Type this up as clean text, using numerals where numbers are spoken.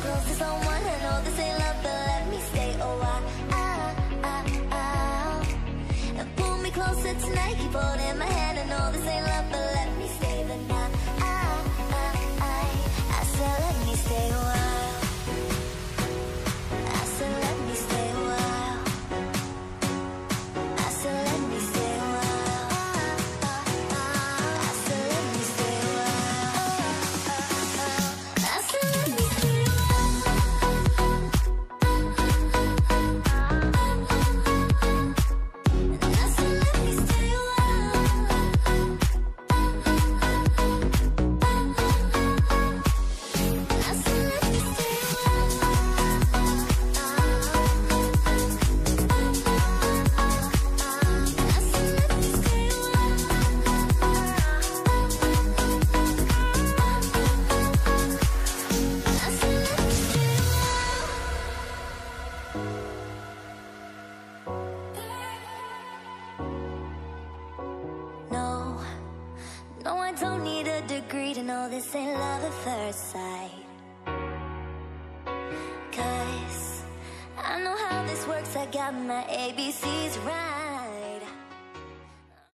close to someone. I know this ain't love, but let me stay a while. And pull me closer tonight, keep holding my hand. I know this ain't love, but let me stay the night. I said let me stay a while. I said let me stay a while. I said let me stay a while. I said let me stay a while. I said let me stay a while. I said let me stay a No, no, I don't need a degree to know this ain't love at first sight. 'Cause I know how this works, I got my ABCs right.